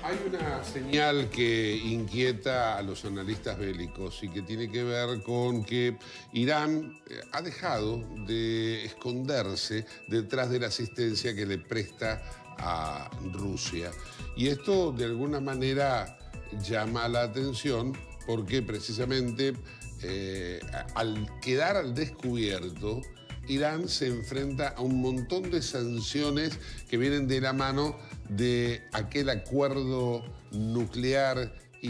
Hay una señal que inquieta a los analistas bélicos y que tiene que ver con que Irán ha dejado de esconderse detrás de la asistencia que le presta a Rusia. Y esto de alguna manera llama la atención porque precisamente al quedar al descubierto, Irán se enfrenta a un montón de sanciones que vienen de la mano de aquel acuerdo nuclear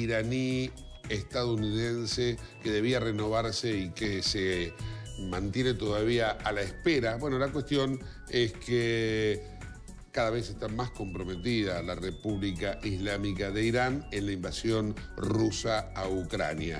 iraní-estadounidense que debía renovarse y que se mantiene todavía a la espera. Bueno, la cuestión es que cada vez está más comprometida la República Islámica de Irán en la invasión rusa a Ucrania.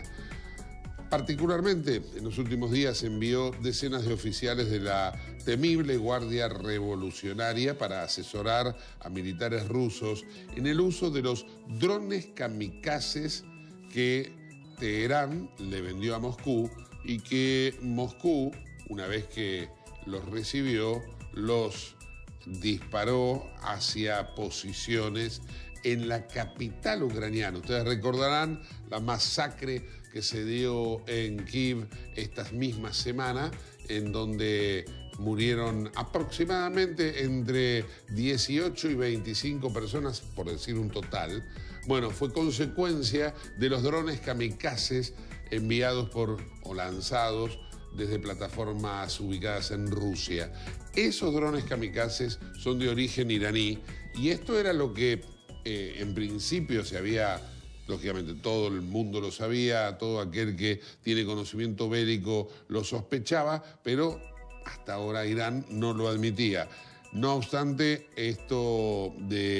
Particularmente, en los últimos días envió decenas de oficiales de la temible Guardia Revolucionaria para asesorar a militares rusos en el uso de los drones kamikazes que Teherán le vendió a Moscú y que Moscú, una vez que los recibió, los disparó hacia posiciones en la capital ucraniana. Ustedes recordarán la masacre que se dio en Kiev esta misma semana, en donde murieron aproximadamente entre 18 y 25 personas, por decir un total. Bueno, fue consecuencia de los drones kamikazes enviados o lanzados desde plataformas ubicadas en Rusia. Esos drones kamikazes son de origen iraní y esto era lo que en principio se había, lógicamente todo el mundo lo sabía, todo aquel que tiene conocimiento bélico lo sospechaba, pero hasta ahora Irán no lo admitía. No obstante, esto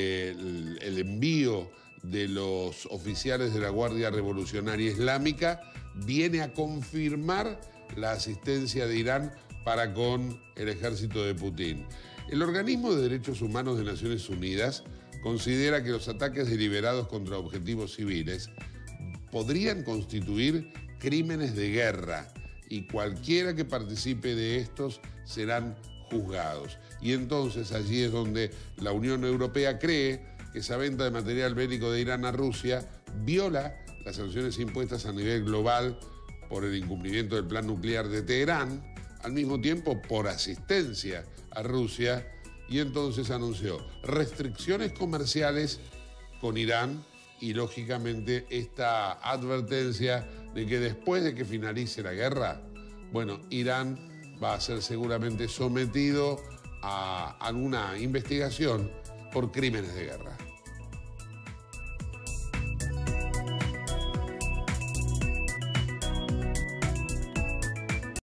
del envío de los oficiales de la Guardia Revolucionaria Islámica viene a confirmar la asistencia de Irán para con el ejército de Putin. El Organismo de Derechos Humanos de Naciones Unidas considera que los ataques deliberados contra objetivos civiles podrían constituir crímenes de guerra y cualquiera que participe de estos serán juzgados. Y entonces allí es donde la Unión Europea cree que esa venta de material bélico de Irán a Rusia viola las sanciones impuestas a nivel global por el incumplimiento del plan nuclear de Teherán, al mismo tiempo por asistencia a Rusia, y entonces anunció restricciones comerciales con Irán y lógicamente esta advertencia de que después de que finalice la guerra, bueno, Irán va a ser seguramente sometido a alguna investigación por crímenes de guerra.